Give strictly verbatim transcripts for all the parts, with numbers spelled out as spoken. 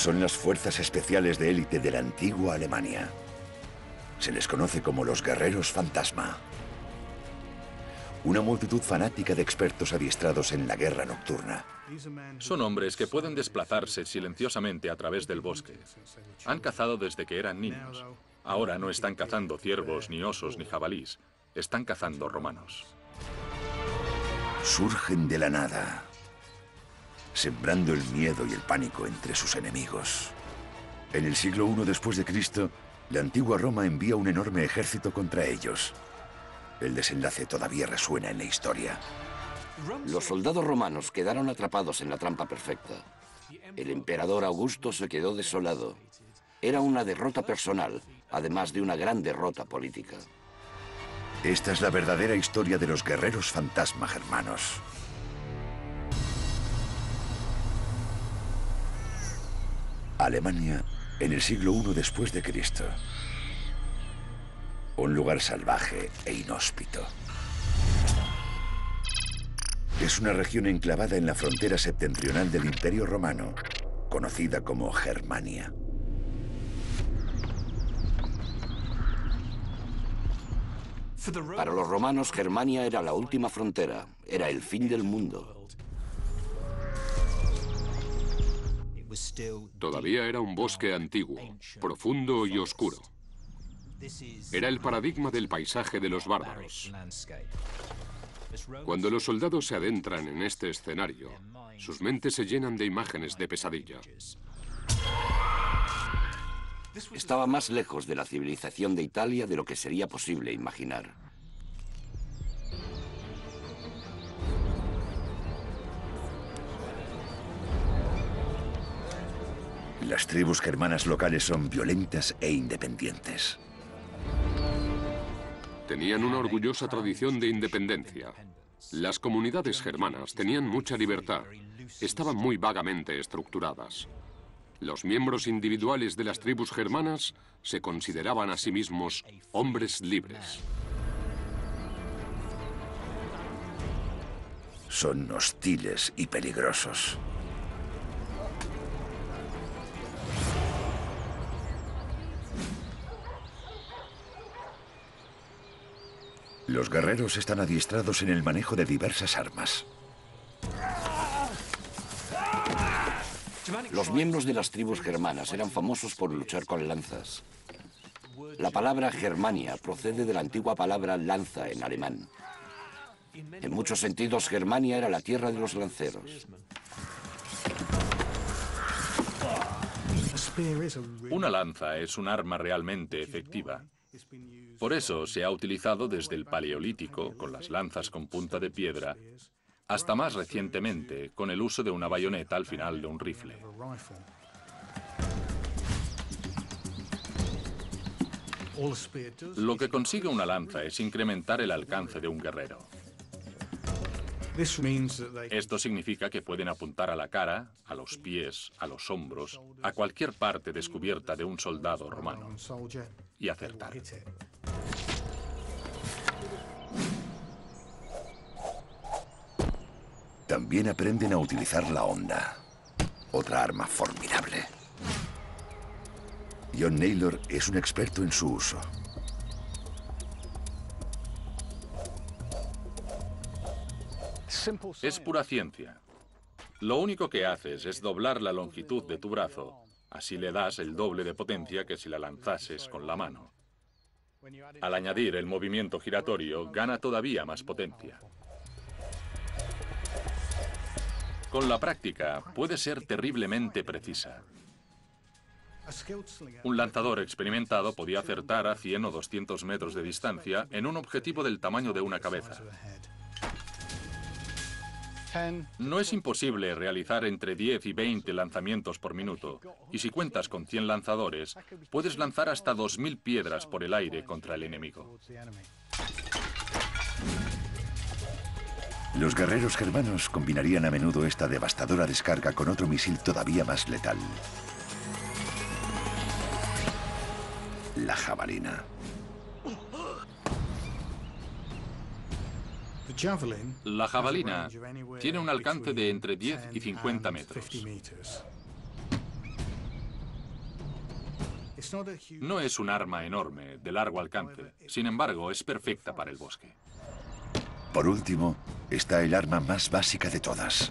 Son las fuerzas especiales de élite de la antigua Alemania. Se les conoce como los guerreros fantasma. Una multitud fanática de expertos adiestrados en la guerra nocturna. Son hombres que pueden desplazarse silenciosamente a través del bosque. Han cazado desde que eran niños. Ahora no están cazando ciervos, ni osos, ni jabalís. Están cazando romanos. Surgen de la nada, sembrando el miedo y el pánico entre sus enemigos. En el siglo primero después de Cristo, la antigua Roma envía un enorme ejército contra ellos. El desenlace todavía resuena en la historia. Los soldados romanos quedaron atrapados en la trampa perfecta. El emperador Augusto se quedó desolado. Era una derrota personal, además de una gran derrota política. Esta es la verdadera historia de los guerreros fantasma germanos. Alemania en el siglo primero después de Cristo. Un lugar salvaje e inhóspito. Es una región enclavada en la frontera septentrional del Imperio Romano, conocida como Germania. Para los romanos, Germania era la última frontera, era el fin del mundo. Todavía era un bosque antiguo, profundo y oscuro. Era el paradigma del paisaje de los bárbaros. Cuando los soldados se adentran en este escenario, sus mentes se llenan de imágenes de pesadilla. Estaba más lejos de la civilización de Italia de lo que sería posible imaginar. Las tribus germanas locales son violentas e independientes. Tenían una orgullosa tradición de independencia. Las comunidades germanas tenían mucha libertad. Estaban muy vagamente estructuradas. Los miembros individuales de las tribus germanas se consideraban a sí mismos hombres libres. Son hostiles y peligrosos. Los guerreros están adiestrados en el manejo de diversas armas. Los miembros de las tribus germanas eran famosos por luchar con lanzas. La palabra Germania procede de la antigua palabra lanza en alemán. En muchos sentidos, Germania era la tierra de los lanceros. Una lanza es un arma realmente efectiva. Por eso se ha utilizado desde el Paleolítico, con las lanzas con punta de piedra, hasta más recientemente, con el uso de una bayoneta al final de un rifle. Lo que consigue una lanza es incrementar el alcance de un guerrero. Esto significa que pueden apuntar a la cara, a los pies, a los hombros, a cualquier parte descubierta de un soldado romano y acertar. También aprenden a utilizar la honda, otra arma formidable. John Naylor es un experto en su uso. Es pura ciencia. Lo único que haces es doblar la longitud de tu brazo. Así le das el doble de potencia que si la lanzases con la mano. Al añadir el movimiento giratorio, gana todavía más potencia. Con la práctica, puede ser terriblemente precisa. Un lanzador experimentado podía acertar a cien o doscientos metros de distancia en un objetivo del tamaño de una cabeza. No es imposible realizar entre diez y veinte lanzamientos por minuto, y si cuentas con cien lanzadores, puedes lanzar hasta dos mil piedras por el aire contra el enemigo. Los guerreros germanos combinarían a menudo esta devastadora descarga con otro misil todavía más letal: la jabalina. La jabalina tiene un alcance de entre diez y cincuenta metros. No es un arma enorme, de largo alcance. Sin embargo, es perfecta para el bosque. Por último, está el arma más básica de todas.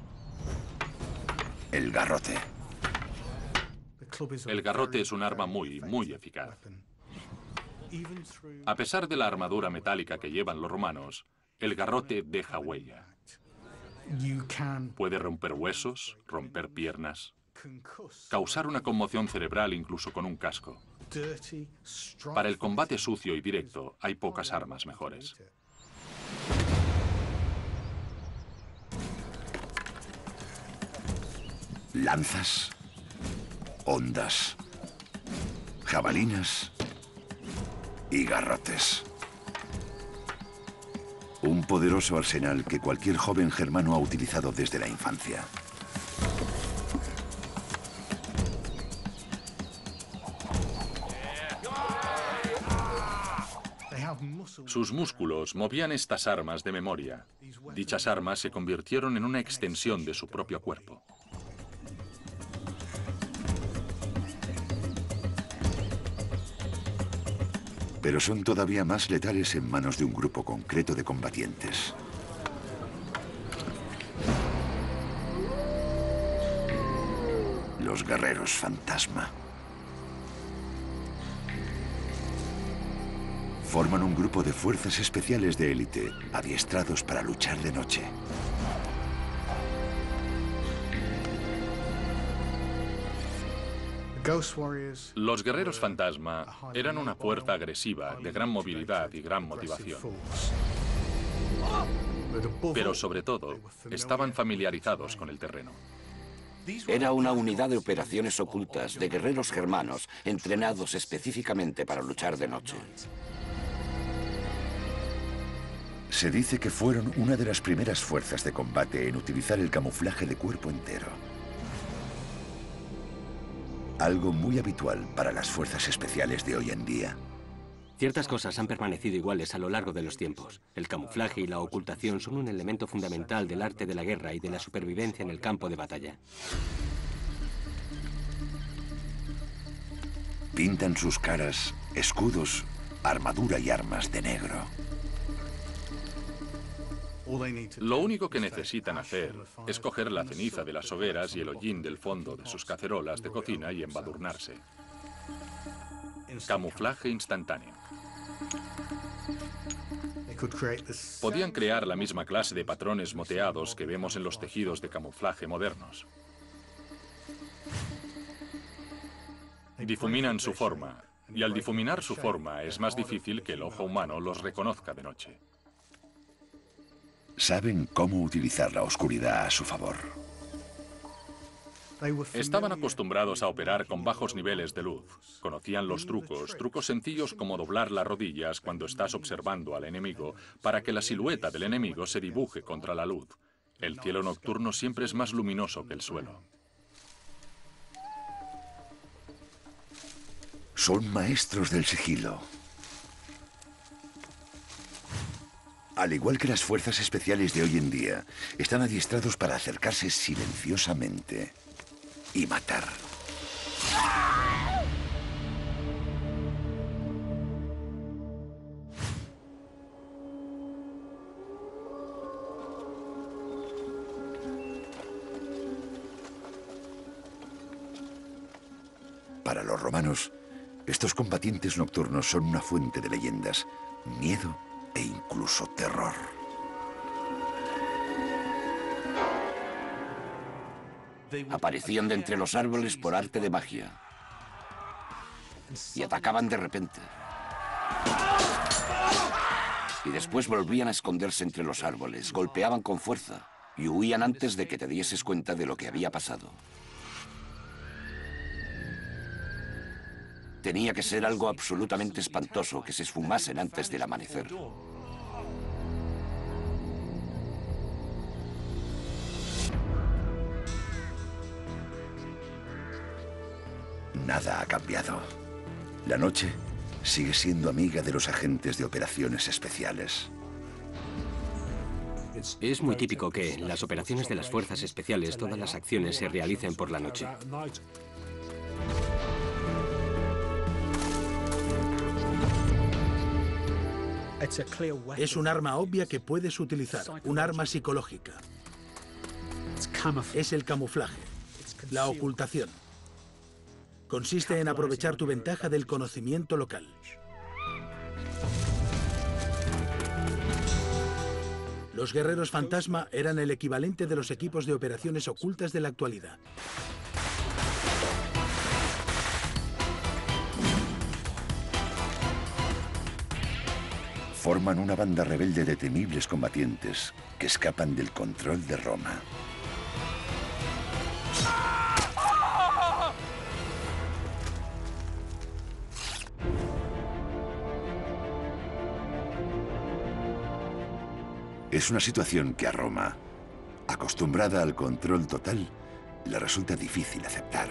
El garrote. El garrote es un arma muy, muy eficaz. A pesar de la armadura metálica que llevan los romanos, el garrote deja huella. Puede romper huesos, romper piernas, causar una conmoción cerebral incluso con un casco. Para el combate sucio y directo, hay pocas armas mejores. Lanzas, hondas, jabalinas y garrotes. Un poderoso arsenal que cualquier joven germano ha utilizado desde la infancia. Sus músculos movían estas armas de memoria. Dichas armas se convirtieron en una extensión de su propio cuerpo. Pero son todavía más letales en manos de un grupo concreto de combatientes. Los guerreros fantasma. Forman un grupo de fuerzas especiales de élite, adiestrados para luchar de noche. Los guerreros fantasma eran una fuerza agresiva, de gran movilidad y gran motivación. Pero sobre todo, estaban familiarizados con el terreno. Era una unidad de operaciones ocultas de guerreros germanos entrenados específicamente para luchar de noche. Se dice que fueron una de las primeras fuerzas de combate en utilizar el camuflaje de cuerpo entero. Algo muy habitual para las fuerzas especiales de hoy en día. Ciertas cosas han permanecido iguales a lo largo de los tiempos. El camuflaje y la ocultación son un elemento fundamental del arte de la guerra y de la supervivencia en el campo de batalla. Pintan sus caras, escudos, armadura y armas de negro. Lo único que necesitan hacer es coger la ceniza de las hogueras y el hollín del fondo de sus cacerolas de cocina y embadurnarse. Camuflaje instantáneo. Podían crear la misma clase de patrones moteados que vemos en los tejidos de camuflaje modernos. Difuminan su forma, y al difuminar su forma es más difícil que el ojo humano los reconozca de noche. Saben cómo utilizar la oscuridad a su favor. Estaban acostumbrados a operar con bajos niveles de luz. Conocían los trucos, trucos sencillos como doblar las rodillas cuando estás observando al enemigo para que la silueta del enemigo se dibuje contra la luz. El cielo nocturno siempre es más luminoso que el suelo. Son maestros del sigilo. Al igual que las fuerzas especiales de hoy en día, están adiestrados para acercarse silenciosamente y matar. Para los romanos, estos combatientes nocturnos son una fuente de leyendas, miedo e incluso terror. Aparecían de entre los árboles por arte de magia y atacaban de repente. Y después volvían a esconderse entre los árboles, golpeaban con fuerza y huían antes de que te dieses cuenta de lo que había pasado. Tenía que ser algo absolutamente espantoso que se esfumasen antes del amanecer. Nada ha cambiado. La noche sigue siendo amiga de los agentes de operaciones especiales. Es muy típico que en las operaciones de las fuerzas especiales todas las acciones se realicen por la noche. Es un arma obvia que puedes utilizar, un arma psicológica. Es el camuflaje, la ocultación. Consiste en aprovechar tu ventaja del conocimiento local. Los guerreros fantasma eran el equivalente de los equipos de operaciones ocultas de la actualidad. Forman una banda rebelde de temibles combatientes que escapan del control de Roma. Es una situación que a Roma, acostumbrada al control total, le resulta difícil aceptar.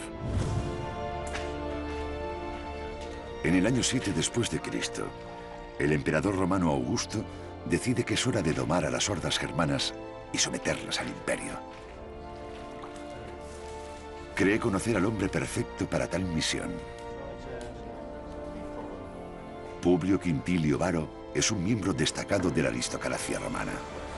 En el año siete después de Cristo, el emperador romano Augusto decide que es hora de domar a las hordas germanas y someterlas al imperio. Cree conocer al hombre perfecto para tal misión. Publio Quintilio Varo es un miembro destacado de la aristocracia romana.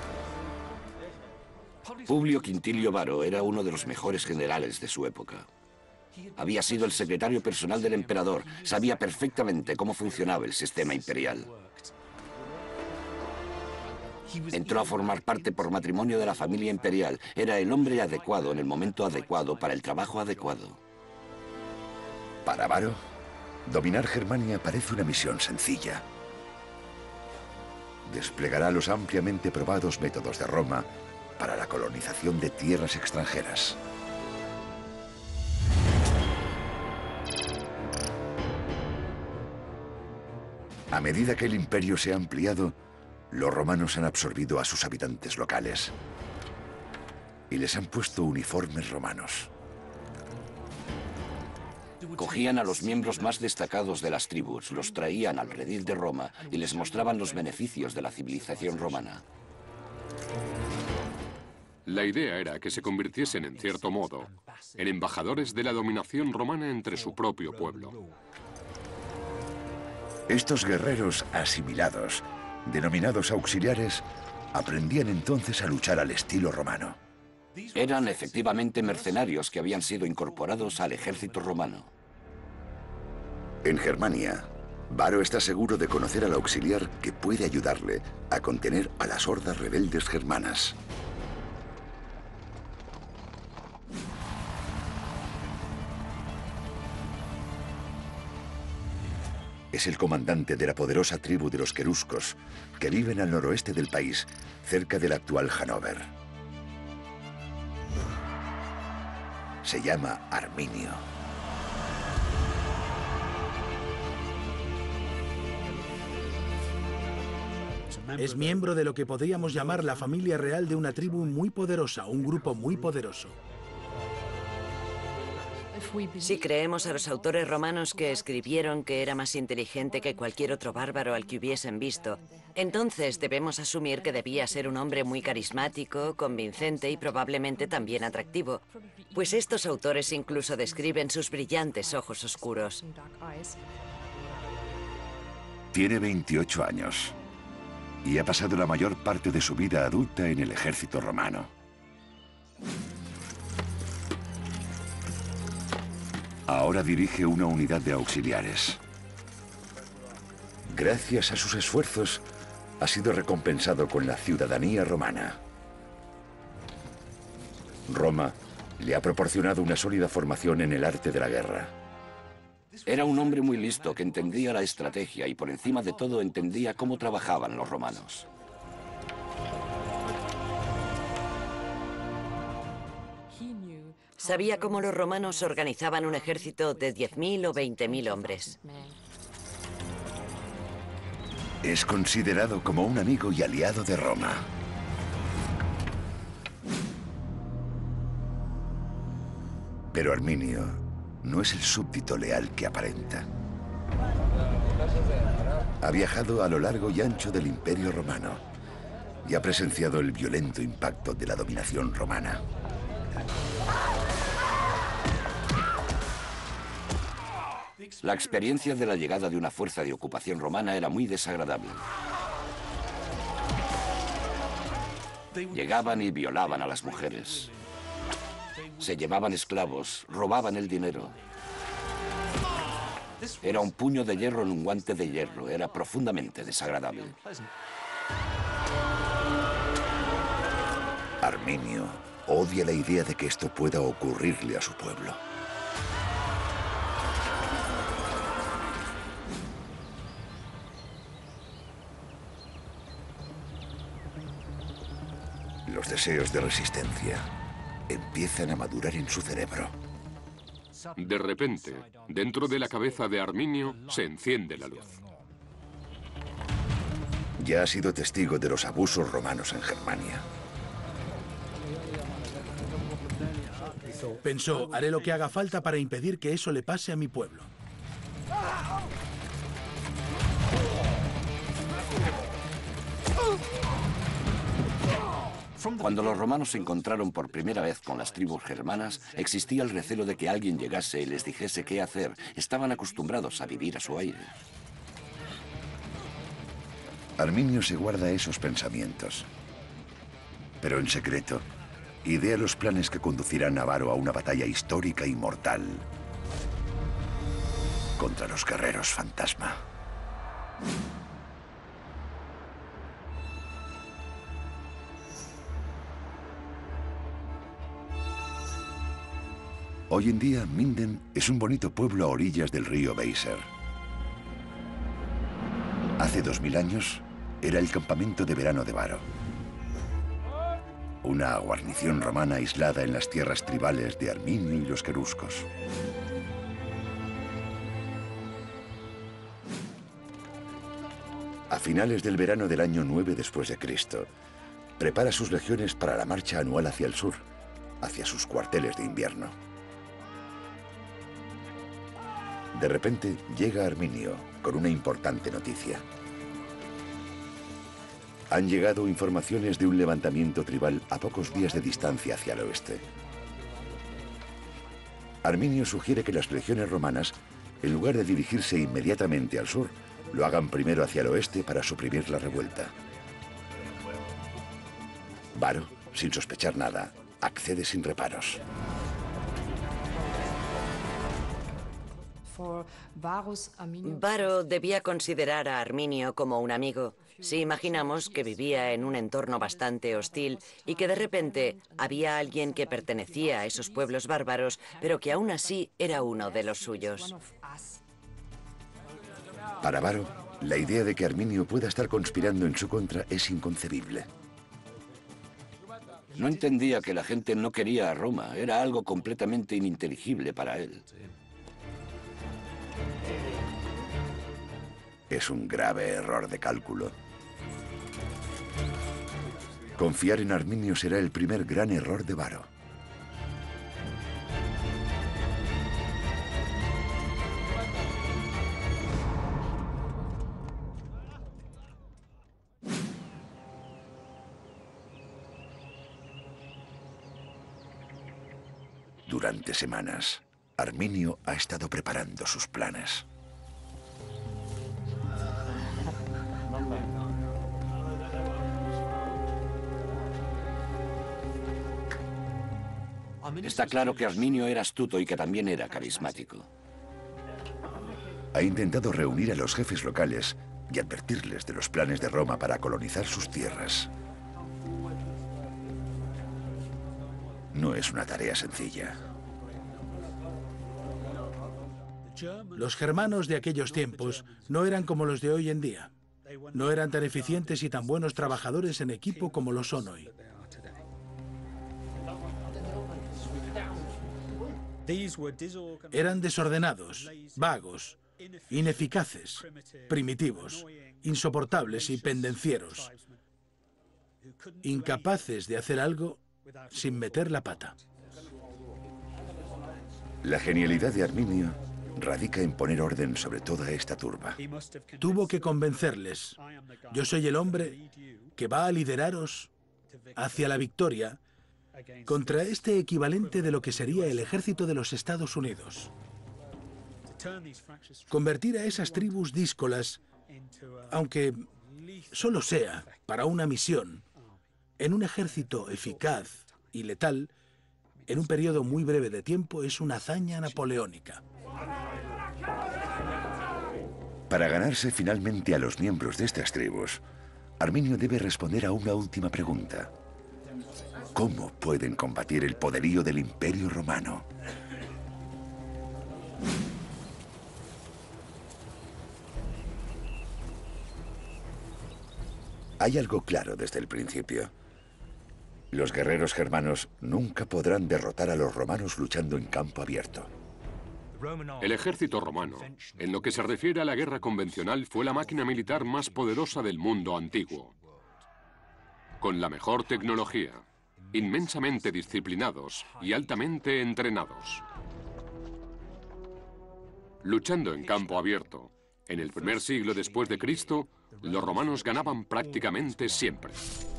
Publio Quintilio Varo era uno de los mejores generales de su época. Había sido el secretario personal del emperador, sabía perfectamente cómo funcionaba el sistema imperial. Entró a formar parte por matrimonio de la familia imperial. Era el hombre adecuado en el momento adecuado para el trabajo adecuado. Para Varo, dominar Germania parece una misión sencilla. Desplegará los ampliamente probados métodos de Roma para la colonización de tierras extranjeras. A medida que el imperio se ha ampliado, los romanos han absorbido a sus habitantes locales y les han puesto uniformes romanos. Cogían a los miembros más destacados de las tribus, los traían al redil de Roma y les mostraban los beneficios de la civilización romana. La idea era que se convirtiesen, en cierto modo, en embajadores de la dominación romana entre su propio pueblo. Estos guerreros asimilados, denominados auxiliares, aprendían entonces a luchar al estilo romano. Eran efectivamente mercenarios que habían sido incorporados al ejército romano. En Germania, Varo está seguro de conocer al auxiliar que puede ayudarle a contener a las hordas rebeldes germanas. Es el comandante de la poderosa tribu de los queruscos, que viven al noroeste del país, cerca del actual Hannover. Se llama Arminio. Es miembro de lo que podríamos llamar la familia real de una tribu muy poderosa, un grupo muy poderoso. Si creemos a los autores romanos que escribieron que era más inteligente que cualquier otro bárbaro al que hubiesen visto, entonces debemos asumir que debía ser un hombre muy carismático, convincente y probablemente también atractivo, pues estos autores incluso describen sus brillantes ojos oscuros. Tiene veintiocho años y ha pasado la mayor parte de su vida adulta en el ejército romano. Ahora dirige una unidad de auxiliares. Gracias a sus esfuerzos, ha sido recompensado con la ciudadanía romana. Roma le ha proporcionado una sólida formación en el arte de la guerra. Era un hombre muy listo que entendía la estrategia y por encima de todo entendía cómo trabajaban los romanos. Sabía cómo los romanos organizaban un ejército de diez mil o veinte mil hombres. Es considerado como un amigo y aliado de Roma. Pero Arminio no es el súbdito leal que aparenta. Ha viajado a lo largo y ancho del Imperio Romano y ha presenciado el violento impacto de la dominación romana. La experiencia de la llegada de una fuerza de ocupación romana era muy desagradable. Llegaban y violaban a las mujeres. Se llevaban esclavos, robaban el dinero. Era un puño de hierro en un guante de hierro. Era profundamente desagradable. Arminio odia la idea de que esto pueda ocurrirle a su pueblo. Los deseos de resistencia empiezan a madurar en su cerebro. De repente, dentro de la cabeza de Arminio se enciende la luz. Ya ha sido testigo de los abusos romanos en Germania. Pensó, haré lo que haga falta para impedir que eso le pase a mi pueblo. Cuando los romanos se encontraron por primera vez con las tribus germanas, existía el recelo de que alguien llegase y les dijese qué hacer. Estaban acostumbrados a vivir a su aire. Arminio se guarda esos pensamientos. Pero en secreto, idea los planes que conducirán a Varo a una batalla histórica y mortal contra los guerreros fantasma. Hoy en día, Minden es un bonito pueblo a orillas del río Weser. Hace dos mil años, era el campamento de verano de Varo. Una guarnición romana aislada en las tierras tribales de Arminio y los queruscos. A finales del verano del año nueve después de Cristo, prepara sus legiones para la marcha anual hacia el sur, hacia sus cuarteles de invierno. De repente llega Arminio con una importante noticia. Han llegado informaciones de un levantamiento tribal a pocos días de distancia hacia el oeste. Arminio sugiere que las legiones romanas, en lugar de dirigirse inmediatamente al sur, lo hagan primero hacia el oeste para suprimir la revuelta. Varo, sin sospechar nada, accede sin reparos. Varo debía considerar a Arminio como un amigo. Si imaginamos que vivía en un entorno bastante hostil y que de repente había alguien que pertenecía a esos pueblos bárbaros, pero que aún así era uno de los suyos. Para Varo, la idea de que Arminio pueda estar conspirando en su contra es inconcebible. No entendía que la gente no quería a Roma. Era algo completamente ininteligible para él. Es un grave error de cálculo. Confiar en Arminio será el primer gran error de Varo. Durante semanas, Arminio ha estado preparando sus planes. Está claro que Arminio era astuto y que también era carismático. Ha intentado reunir a los jefes locales y advertirles de los planes de Roma para colonizar sus tierras. No es una tarea sencilla. Los germanos de aquellos tiempos no eran como los de hoy en día. No eran tan eficientes y tan buenos trabajadores en equipo como lo son hoy. Eran desordenados, vagos, ineficaces, primitivos, insoportables y pendencieros, incapaces de hacer algo sin meter la pata. La genialidad de Arminio radica en poner orden sobre toda esta turba. Tuvo que convencerles: yo soy el hombre que va a lideraros hacia la victoria contra este equivalente de lo que sería el ejército de los Estados Unidos. Convertir a esas tribus díscolas, aunque solo sea para una misión, En un ejército eficaz y letal, en un periodo muy breve de tiempo, es una hazaña napoleónica. Para ganarse finalmente a los miembros de estas tribus, Arminio debe responder a una última pregunta. ¿Cómo pueden combatir el poderío del Imperio Romano? Hay algo claro desde el principio. Los guerreros germanos nunca podrán derrotar a los romanos luchando en campo abierto. El ejército romano, en lo que se refiere a la guerra convencional, fue la máquina militar más poderosa del mundo antiguo. Con la mejor tecnología, inmensamente disciplinados y altamente entrenados. Luchando en campo abierto, en el primer siglo después de Cristo, los romanos ganaban prácticamente siempre.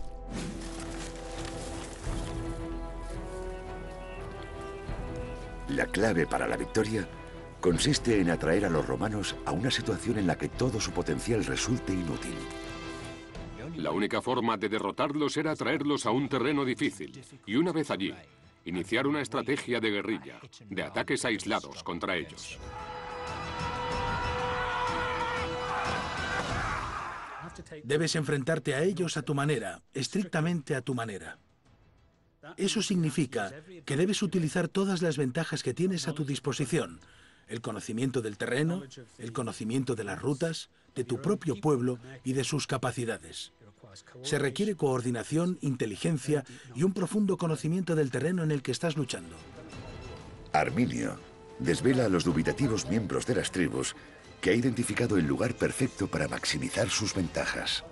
La clave para la victoria consiste en atraer a los romanos a una situación en la que todo su potencial resulte inútil. La única forma de derrotarlos era traerlos a un terreno difícil y una vez allí, iniciar una estrategia de guerrilla, de ataques aislados contra ellos. Debes enfrentarte a ellos a tu manera, estrictamente a tu manera. Eso significa que debes utilizar todas las ventajas que tienes a tu disposición. El conocimiento del terreno, el conocimiento de las rutas, de tu propio pueblo y de sus capacidades. Se requiere coordinación, inteligencia y un profundo conocimiento del terreno en el que estás luchando. Arminio desvela a los dubitativos miembros de las tribus que ha identificado el lugar perfecto para maximizar sus ventajas.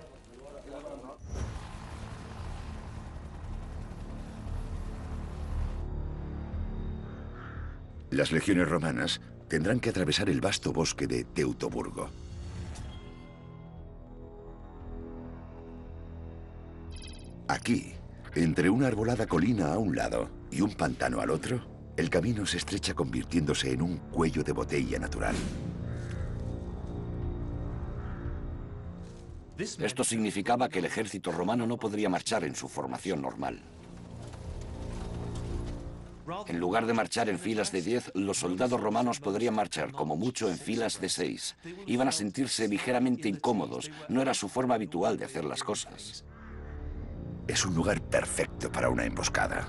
Las legiones romanas tendrán que atravesar el vasto bosque de Teutoburgo. Aquí, entre una arbolada colina a un lado y un pantano al otro, el camino se estrecha convirtiéndose en un cuello de botella natural. Esto significaba que el ejército romano no podría marchar en su formación normal. En lugar de marchar en filas de diez, los soldados romanos podrían marchar como mucho en filas de seis. Iban a sentirse ligeramente incómodos. No era su forma habitual de hacer las cosas. Es un lugar perfecto para una emboscada.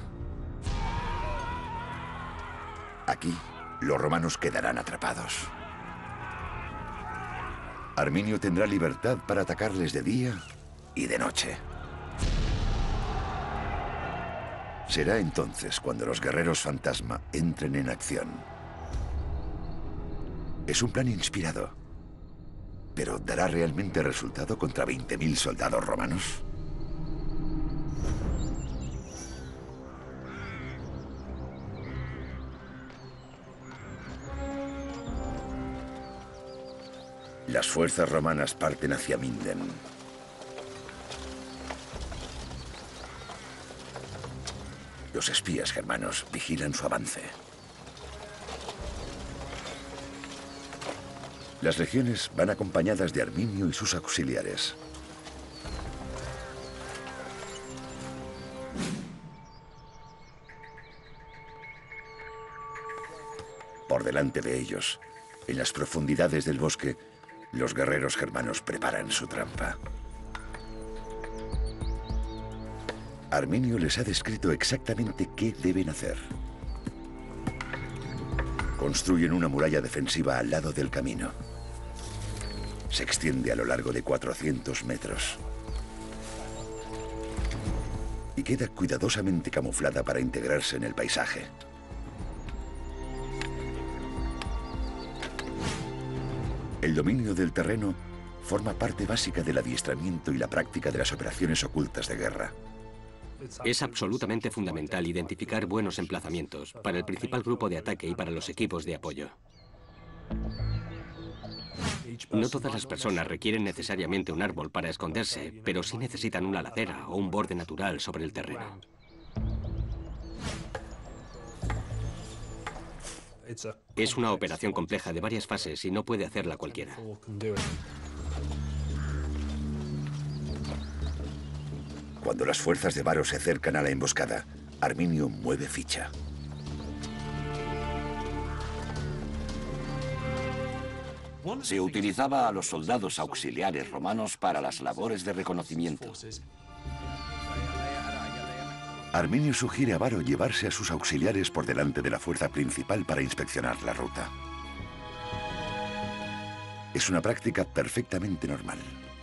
Aquí, los romanos quedarán atrapados. Arminio tendrá libertad para atacarles de día y de noche. Será entonces cuando los guerreros fantasma entren en acción. Es un plan inspirado, pero ¿dará realmente resultado contra veinte mil soldados romanos? Las fuerzas romanas parten hacia Minden. Los espías germanos vigilan su avance. Las legiones van acompañadas de Arminio y sus auxiliares. Por delante de ellos, en las profundidades del bosque, los guerreros germanos preparan su trampa. Arminio les ha descrito exactamente qué deben hacer. Construyen una muralla defensiva al lado del camino. Se extiende a lo largo de cuatrocientos metros. Y queda cuidadosamente camuflada para integrarse en el paisaje. El dominio del terreno forma parte básica del adiestramiento y la práctica de las operaciones ocultas de guerra. Es absolutamente fundamental identificar buenos emplazamientos para el principal grupo de ataque y para los equipos de apoyo. No todas las personas requieren necesariamente un árbol para esconderse, pero sí necesitan una ladera o un borde natural sobre el terreno. Es una operación compleja de varias fases y no puede hacerla Cuando las fuerzas de Varo se acercan a la emboscada, Arminio mueve ficha. Se utilizaba a los soldados auxiliares romanos para las labores de reconocimiento. Arminio sugiere a Varo llevarse a sus auxiliares por delante de la fuerza principal para inspeccionar la ruta. Es una práctica perfectamente normal.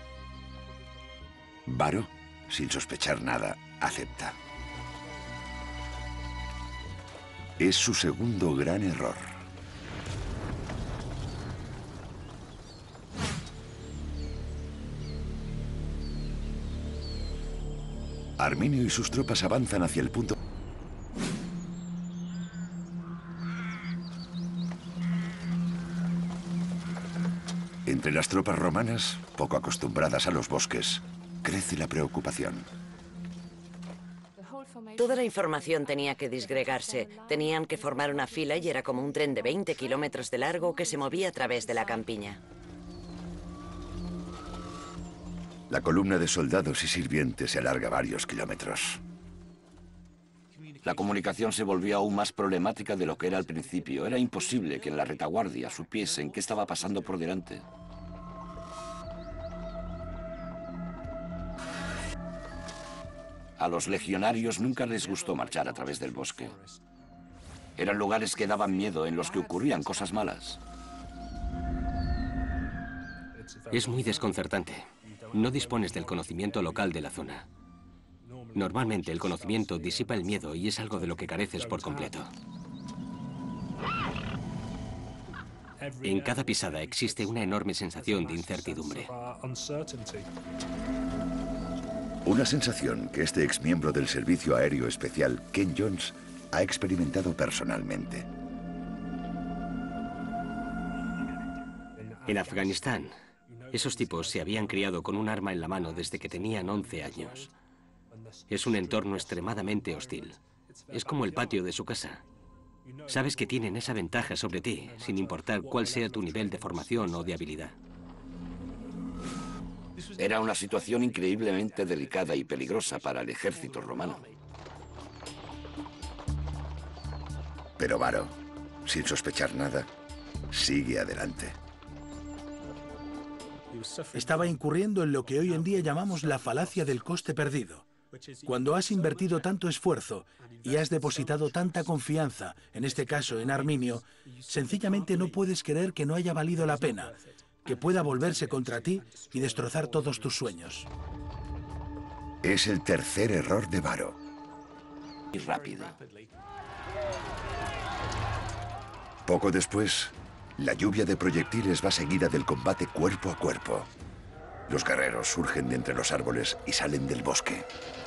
Varo, sin sospechar nada, acepta. Es su segundo gran error. Arminio y sus tropas avanzan hacia el punto. Entre las tropas romanas, poco acostumbradas a los bosques, crece la preocupación. Toda la información tenía que disgregarse. Tenían que formar una fila y era como un tren de veinte kilómetros de largo que se movía a través de la campiña. La columna de soldados y sirvientes se alarga varios kilómetros. La comunicación se volvió aún más problemática de lo que era al principio. Era imposible que en la retaguardia supiesen qué estaba pasando por delante. A los legionarios nunca les gustó marchar a través del bosque. Eran lugares que daban miedo, en los que ocurrían cosas malas. Es muy desconcertante. No dispones del conocimiento local de la zona. Normalmente el conocimiento disipa el miedo y es algo de lo que careces por completo. En cada pisada existe una enorme sensación de incertidumbre. Una sensación que este exmiembro del Servicio Aéreo Especial, Ken Jones, ha experimentado personalmente. En Afganistán, esos tipos se habían criado con un arma en la mano desde que tenían once años. Es un entorno extremadamente hostil. Es como el patio de su casa. Sabes que tienen esa ventaja sobre ti, sin importar cuál sea tu nivel de formación o de habilidad. Era una situación increíblemente delicada y peligrosa para el ejército romano. Pero Varo, sin sospechar nada, sigue adelante. Estaba incurriendo en lo que hoy en día llamamos la falacia del coste perdido. Cuando has invertido tanto esfuerzo y has depositado tanta confianza, en este caso en Arminio, sencillamente no puedes creer que no haya valido la pena, que pueda volverse contra ti y destrozar todos tus sueños. Es el tercer error de Varo. Y rápido. Poco después, la lluvia de proyectiles va seguida del combate cuerpo a cuerpo. Los guerreros surgen de entre los árboles y salen del bosque.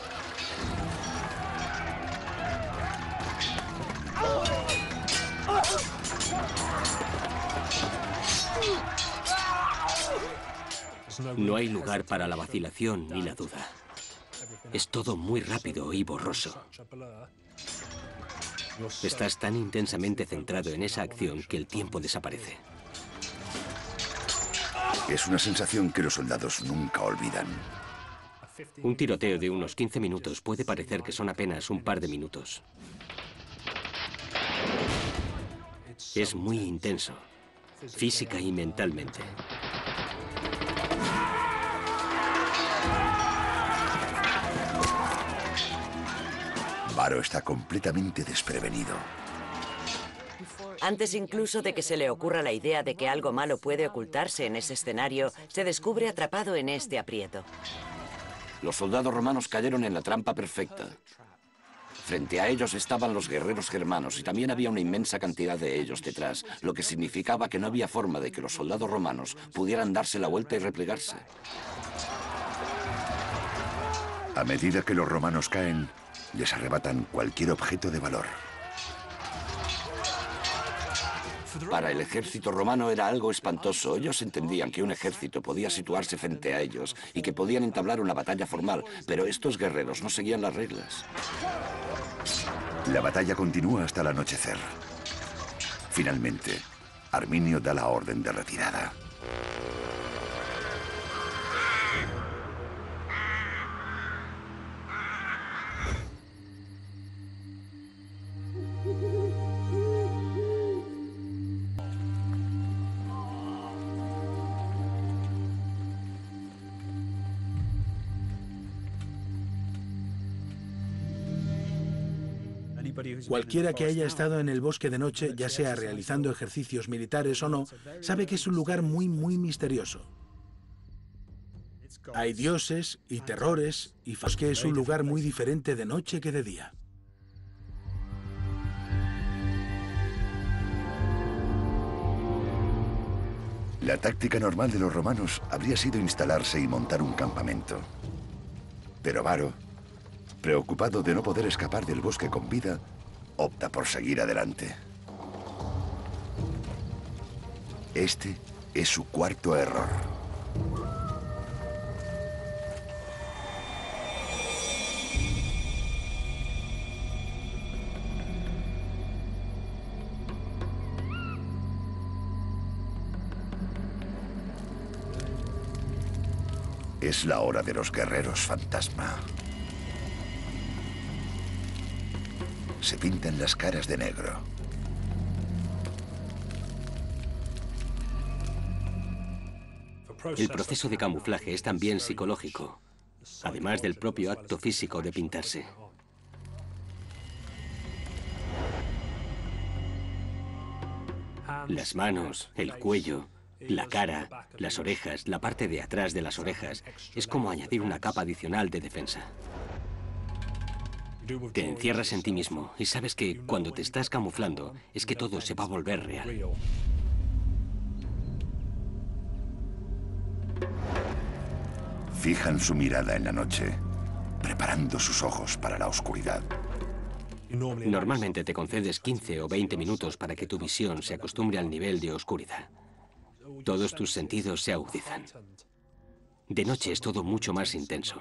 No hay lugar para la vacilación ni la duda. Es todo muy rápido y borroso. Estás tan intensamente centrado en esa acción que el tiempo desaparece. Es una sensación que los soldados nunca olvidan. Un tiroteo de unos quince minutos puede parecer que son apenas un par de minutos. Es muy intenso, física y mentalmente. Varo está completamente desprevenido. Antes incluso de que se le ocurra la idea de que algo malo puede ocultarse en ese escenario, se descubre atrapado en este aprieto. Los soldados romanos cayeron en la trampa perfecta. Frente a ellos estaban los guerreros germanos y también había una inmensa cantidad de ellos detrás, lo que significaba que no había forma de que los soldados romanos pudieran darse la vuelta y replegarse. A medida que los romanos caen, les arrebatan cualquier objeto de valor. Para el ejército romano era algo espantoso. Ellos entendían que un ejército podía situarse frente a ellos y que podían entablar una batalla formal, pero estos guerreros no seguían las reglas. La batalla continúa hasta el anochecer. Finalmente, Arminio da la orden de retirada. Cualquiera que haya estado en el bosque de noche, ya sea realizando ejercicios militares o no, sabe que es un lugar muy, muy misterioso. Hay dioses y terrores, y que es un lugar muy diferente de noche que de día. La táctica normal de los romanos habría sido instalarse y montar un campamento. Pero Varo, preocupado de no poder escapar del bosque con vida, opta por seguir adelante. Este es su cuarto error. Es la hora de los guerreros fantasma. Se pintan las caras de negro. El proceso de camuflaje es también psicológico, además del propio acto físico de pintarse. Las manos, el cuello, la cara, las orejas, la parte de atrás de las orejas, es como añadir una capa adicional de defensa. Te encierras en ti mismo y sabes que cuando te estás camuflando es que todo se va a volver real. Fijan su mirada en la noche, preparando sus ojos para la oscuridad. Normalmente te concedes quince o veinte minutos para que tu visión se acostumbre al nivel de oscuridad. Todos tus sentidos se agudizan. De noche es todo mucho más intenso.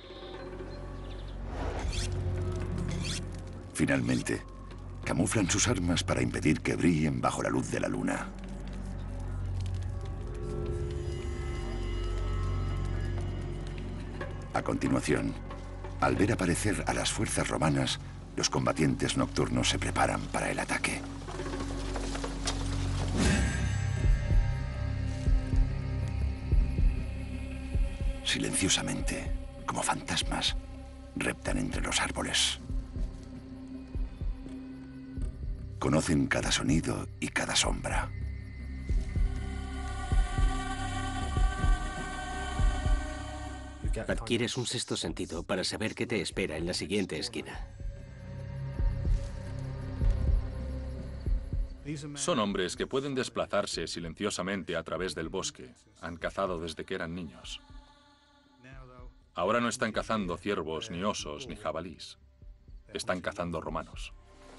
Finalmente, camuflan sus armas para impedir que brillen bajo la luz de la luna. A continuación, al ver aparecer a las fuerzas romanas, los combatientes nocturnos se preparan para el ataque. Silenciosamente, como fantasmas, reptan entre los árboles. Conocen cada sonido y cada sombra. Adquieres un sexto sentido para saber qué te espera en la siguiente esquina. Son hombres que pueden desplazarse silenciosamente a través del bosque. Han cazado desde que eran niños. Ahora no están cazando ciervos, ni osos, ni jabalís. Están cazando romanos.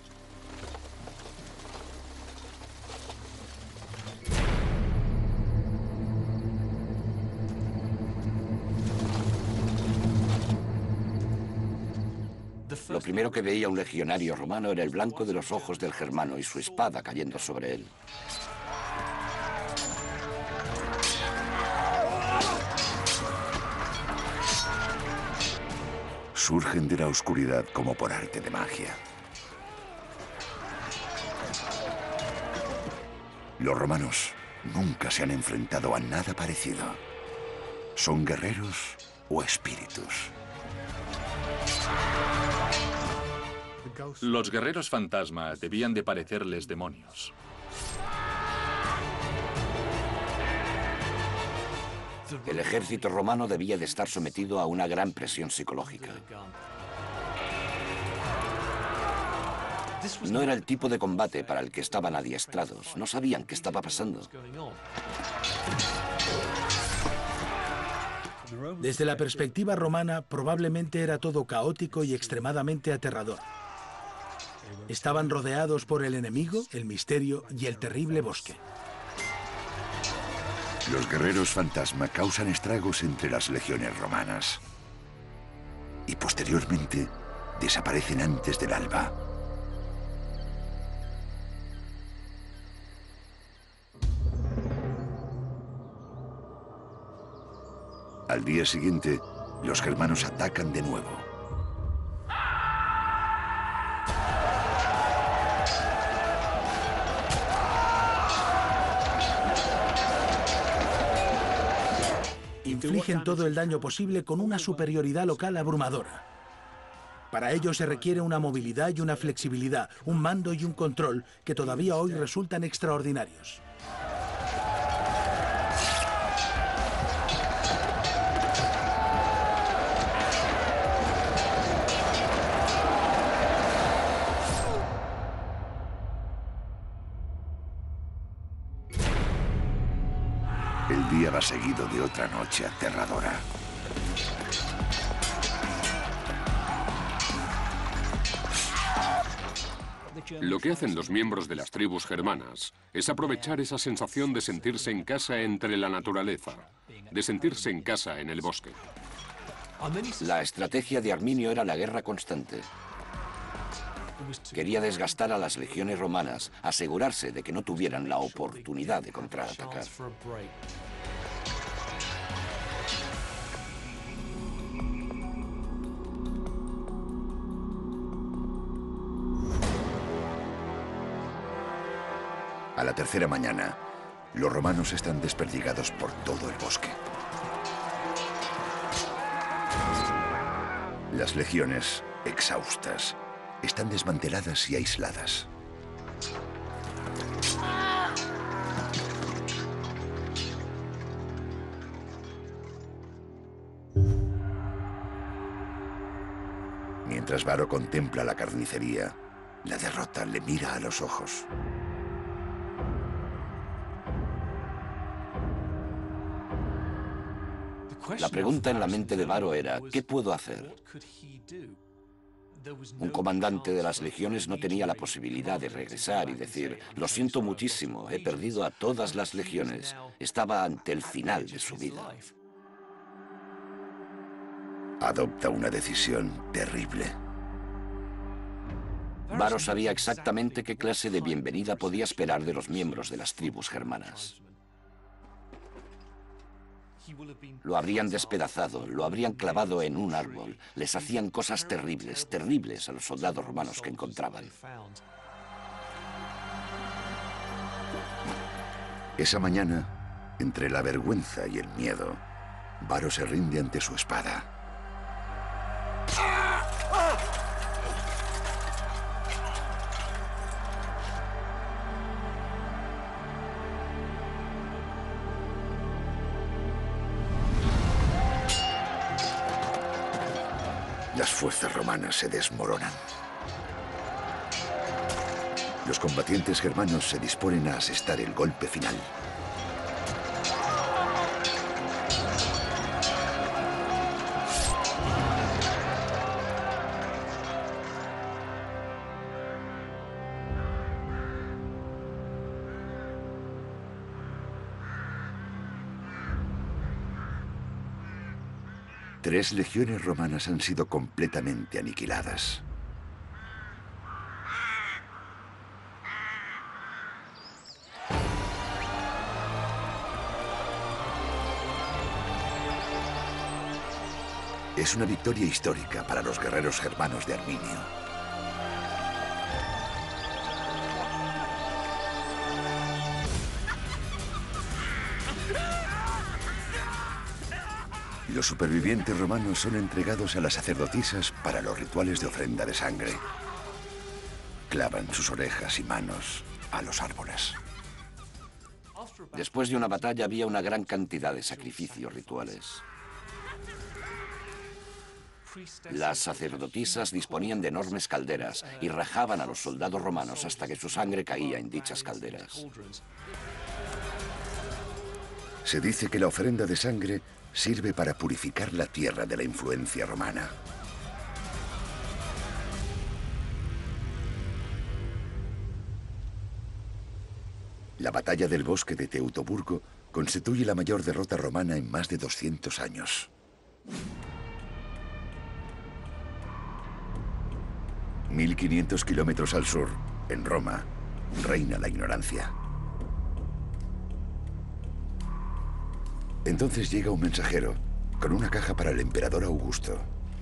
Lo primero que veía un legionario romano era el blanco de los ojos del germano y su espada cayendo sobre él. Surgen de la oscuridad como por arte de magia. Los romanos nunca se han enfrentado a nada parecido. ¿Son guerreros o espíritus? Los guerreros fantasma debían de parecerles demonios. El ejército romano debía de estar sometido a una gran presión psicológica. No era el tipo de combate para el que estaban adiestrados. No sabían qué estaba pasando. Desde la perspectiva romana, probablemente era todo caótico y extremadamente aterrador. Estaban rodeados por el enemigo, el misterio y el terrible bosque. Los guerreros fantasma causan estragos entre las legiones romanas. Y posteriormente desaparecen antes del alba. Al día siguiente, los germanos atacan de nuevo. Infligen todo el daño posible con una superioridad local abrumadora. Para ello se requiere una movilidad y una flexibilidad, un mando y un control que todavía hoy resultan extraordinarios. El día va seguido de otra noche aterradora. Lo que hacen los miembros de las tribus germanas es aprovechar esa sensación de sentirse en casa entre la naturaleza, de sentirse en casa en el bosque. La estrategia de Arminio era la guerra constante. Quería desgastar a las legiones romanas, asegurarse de que no tuvieran la oportunidad de contraatacar. A la tercera mañana, los romanos están desperdigados por todo el bosque. Las legiones, exhaustas, están desmanteladas y aisladas. Mientras Varo contempla la carnicería, la derrota le mira a los ojos. La pregunta en la mente de Varo era, ¿qué puedo hacer? Un comandante de las legiones no tenía la posibilidad de regresar y decir, lo siento muchísimo, he perdido a todas las legiones. Estaba ante el final de su vida. Adopta una decisión terrible. Varo sabía exactamente qué clase de bienvenida podía esperar de los miembros de las tribus germanas. Lo habrían despedazado, lo habrían clavado en un árbol, les hacían cosas terribles, terribles a los soldados romanos que encontraban. Esa mañana, entre la vergüenza y el miedo, Varo se rinde ante su espada. Las fuerzas romanas se desmoronan. Los combatientes germanos se disponen a asestar el golpe final. Tres legiones romanas han sido completamente aniquiladas. Es una victoria histórica para los guerreros germanos de Arminio. Los supervivientes romanos son entregados a las sacerdotisas para los rituales de ofrenda de sangre. Clavan sus orejas y manos a los árboles. Después de una batalla había una gran cantidad de sacrificios rituales. Las sacerdotisas disponían de enormes calderas y rajaban a los soldados romanos hasta que su sangre caía en dichas calderas. Se dice que la ofrenda de sangre sirve para purificar la tierra de la influencia romana. La batalla del bosque de Teutoburgo constituye la mayor derrota romana en más de doscientos años. mil quinientos kilómetros al sur, en Roma, reina la ignorancia. Entonces llega un mensajero con una caja para el emperador Augusto.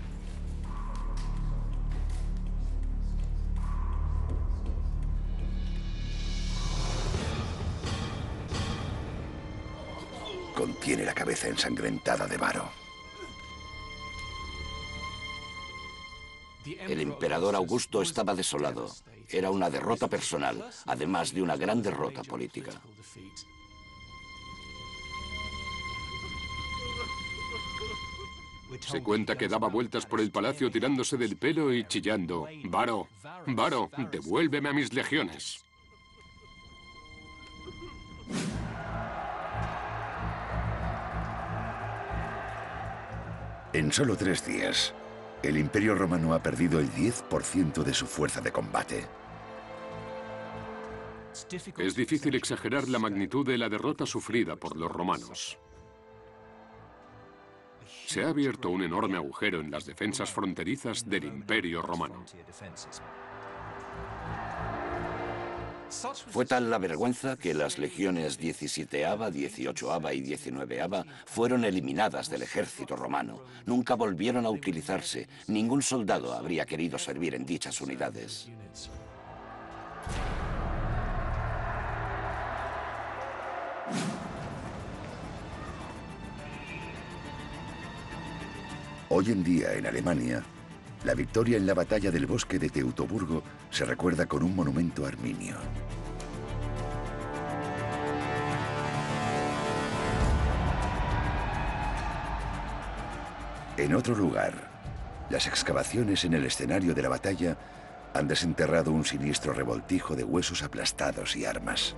Contiene la cabeza ensangrentada de Varo. El emperador Augusto estaba desolado. Era una derrota personal, además de una gran derrota política. Se cuenta que daba vueltas por el palacio tirándose del pelo y chillando: «Varo, Varo, devuélveme a mis legiones». En solo tres días, el Imperio Romano ha perdido el diez por ciento de su fuerza de combate. Es difícil exagerar la magnitud de la derrota sufrida por los romanos. Se ha abierto un enorme agujero en las defensas fronterizas del Imperio Romano. Fue tal la vergüenza que las legiones diecisiete, dieciocho y diecinueve fueron eliminadas del ejército romano. Nunca volvieron a utilizarse. Ningún soldado habría querido servir en dichas unidades. Hoy en día, en Alemania, la victoria en la batalla del bosque de Teutoburgo se recuerda con un monumento arminio. En otro lugar, las excavaciones en el escenario de la batalla han desenterrado un siniestro revoltijo de huesos aplastados y armas.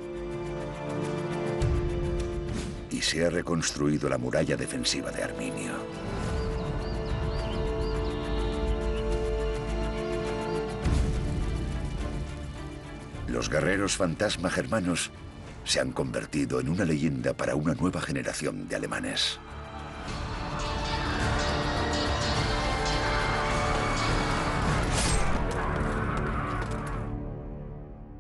Y se ha reconstruido la muralla defensiva de Arminio. Los guerreros fantasma germanos se han convertido en una leyenda para una nueva generación de alemanes.